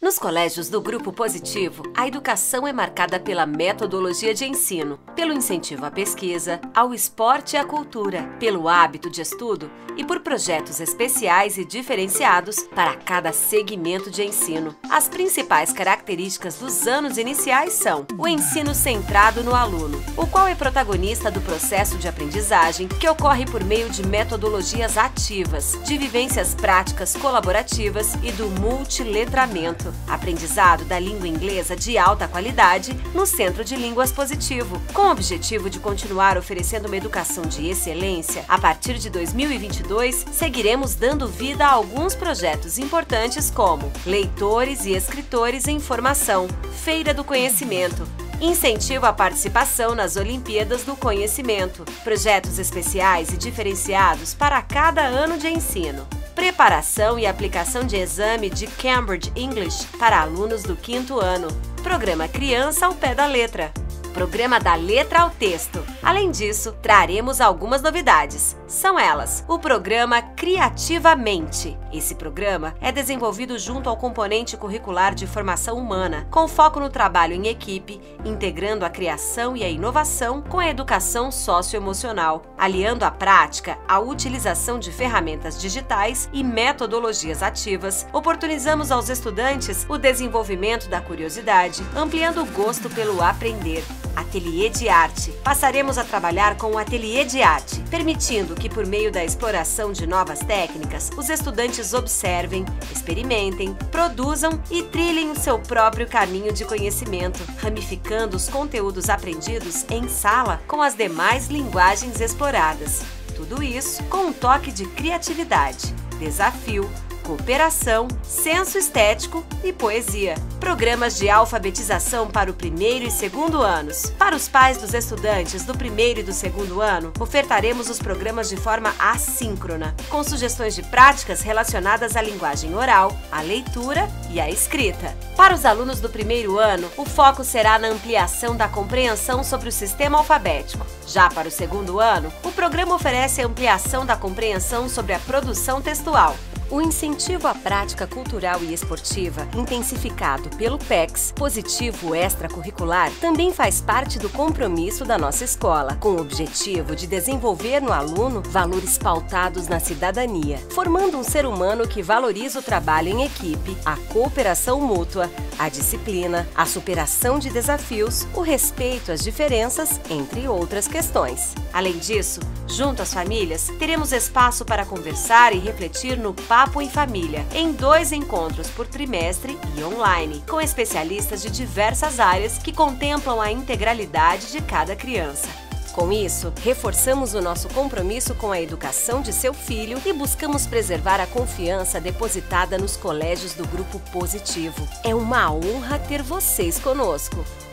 Nos colégios do Grupo Positivo, a educação é marcada pela metodologia de ensino, pelo incentivo à pesquisa, ao esporte e à cultura, pelo hábito de estudo e por projetos especiais e diferenciados para cada segmento de ensino. As principais características dos anos iniciais são o ensino centrado no aluno, o qual é protagonista do processo de aprendizagem que ocorre por meio de metodologias ativas, de vivências práticas colaborativas e do multiletramento. Aprendizado da língua inglesa de alta qualidade no Centro de Línguas Positivo. Com o objetivo de continuar oferecendo uma educação de excelência, a partir de 2022, seguiremos dando vida a alguns projetos importantes como Leitores e Escritores em Formação, Feira do Conhecimento, incentivo à participação nas Olimpíadas do Conhecimento, projetos especiais e diferenciados para cada ano de ensino, preparação e aplicação de exame de Cambridge English para alunos do 5º ano, programa Criança ao Pé da Letra, programa da letra ao texto. Além disso, traremos algumas novidades. São elas: o programa Criativamente. Esse programa é desenvolvido junto ao componente curricular de formação humana, com foco no trabalho em equipe, integrando a criação e a inovação com a educação socioemocional, aliando a prática à utilização de ferramentas digitais e metodologias ativas. Oportunizamos aos estudantes o desenvolvimento da curiosidade, ampliando o gosto pelo aprender. Ateliê de Arte. Passaremos a trabalhar com o Ateliê de Arte, permitindo que, por meio da exploração de novas técnicas, os estudantes observem, experimentem, produzam e trilhem o seu próprio caminho de conhecimento, ramificando os conteúdos aprendidos em sala com as demais linguagens exploradas. Tudo isso com um toque de criatividade, desafio, cooperação, senso estético e poesia. Programas de alfabetização para o 1º e 2º anos. Para os pais dos estudantes do 1º e do 2º ano, ofertaremos os programas de forma assíncrona, com sugestões de práticas relacionadas à linguagem oral, à leitura e à escrita. Para os alunos do 1º ano, o foco será na ampliação da compreensão sobre o sistema alfabético. Já para o 2º ano, o programa oferece a ampliação da compreensão sobre a produção textual. O incentivo à prática cultural e esportiva, intensificado pelo PEX, Positivo Extracurricular, também faz parte do compromisso da nossa escola, com o objetivo de desenvolver no aluno valores pautados na cidadania, formando um ser humano que valoriza o trabalho em equipe, a cooperação mútua, a disciplina, a superação de desafios, o respeito às diferenças, entre outras questões. Além disso, junto às famílias, teremos espaço para conversar e refletir no Papo em Família, em 2 encontros por trimestre e online, com especialistas de diversas áreas que contemplam a integralidade de cada criança. Com isso, reforçamos o nosso compromisso com a educação de seu filho e buscamos preservar a confiança depositada nos colégios do Grupo Positivo. É uma honra ter vocês conosco!